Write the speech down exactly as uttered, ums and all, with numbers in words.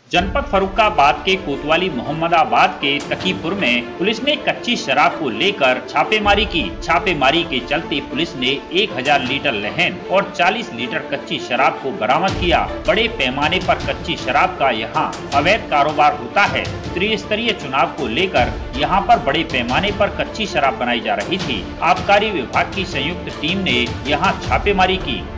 जनपद फर्रुखाबाद के कोतवाली मोहम्मदाबाद के तकीपुर में पुलिस ने कच्ची शराब को लेकर छापेमारी की। छापेमारी के चलते पुलिस ने एक हज़ार लीटर लहन और चालीस लीटर कच्ची शराब को बरामद किया। बड़े पैमाने पर कच्ची शराब का यहाँ अवैध कारोबार होता है। त्रिस्तरीय चुनाव को लेकर यहाँ पर बड़े पैमाने पर कच्ची शराब बनाई जा रही थी। आबकारी विभाग की संयुक्त टीम ने यहाँ छापेमारी की।